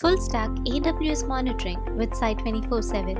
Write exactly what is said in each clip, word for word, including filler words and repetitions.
Full stack A W S monitoring with Site twenty-four seven.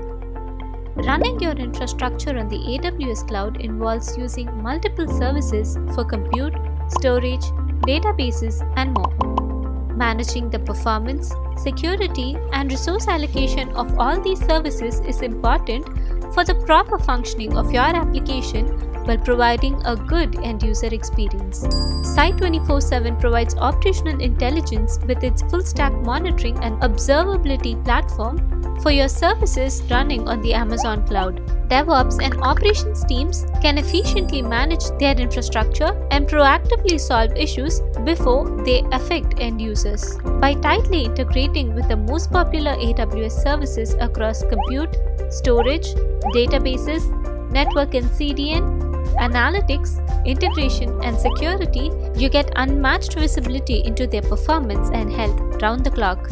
Running your infrastructure on the A W S cloud involves using multiple services for compute, storage, databases, and more. Managing the performance, security, and resource allocation of all these services is important for the proper functioning of your application while providing a good end-user experience. Site twenty-four seven provides operational intelligence with its full-stack monitoring and observability platform for your services running on the Amazon cloud. DevOps and operations teams can efficiently manage their infrastructure and proactively solve issues before they affect end users. By tightly integrating with the most popular A W S services across compute, storage, databases, network and C D N, analytics, integration, and security, you get unmatched visibility into their performance and health round the clock.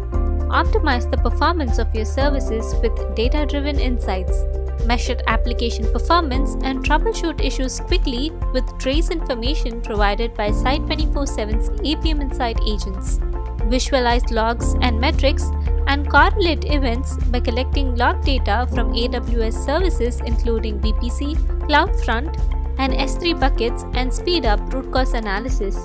Optimize the performance of your services with data-driven insights. Measure application performance and troubleshoot issues quickly with trace information provided by Site twenty-four seven's A P M Insight agents. Visualize logs and metrics and correlate events by collecting log data from A W S services including V P C, CloudFront, and S three buckets and speed up root cause analysis.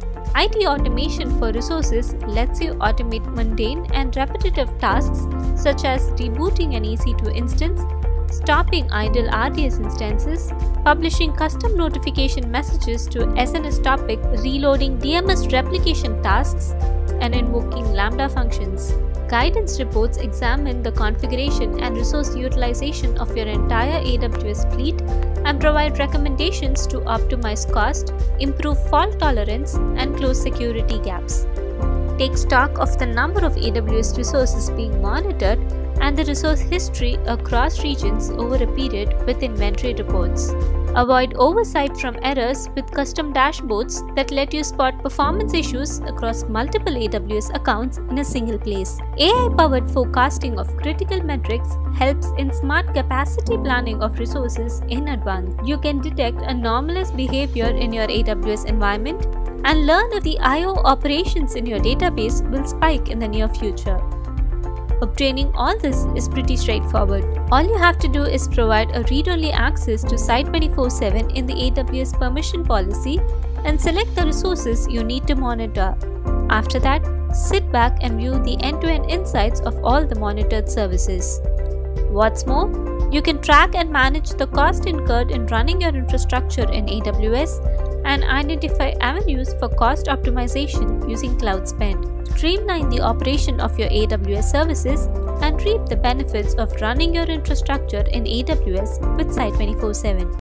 I T automation for resources lets you automate mundane and repetitive tasks such as rebooting an E C two instance, stopping idle R D S instances, publishing custom notification messages to S N S topic, reloading D M S replication tasks, and invoking Lambda functions. Guidance reports examine the configuration and resource utilization of your entire A W S fleet and provide recommendations to optimize cost, improve fault tolerance, and close security gaps. Take stock of the number of A W S resources being monitored and the resource history across regions over a period with inventory reports. Avoid oversight from errors with custom dashboards that let you spot performance issues across multiple A W S accounts in a single place. A I-powered forecasting of critical metrics helps in smart capacity planning of resources in advance. You can detect anomalous behavior in your A W S environment and learn if the I O operations in your database will spike in the near future. Obtaining all this is pretty straightforward. All you have to do is provide a read-only access to Site twenty-four seven in the A W S permission policy and select the resources you need to monitor. After that, sit back and view the end-to-end insights of all the monitored services. What's more, you can track and manage the cost incurred in running your infrastructure in A W S and identify avenues for cost optimization using cloud spend. Streamline the operation of your A W S services and reap the benefits of running your infrastructure in A W S with Site twenty-four seven.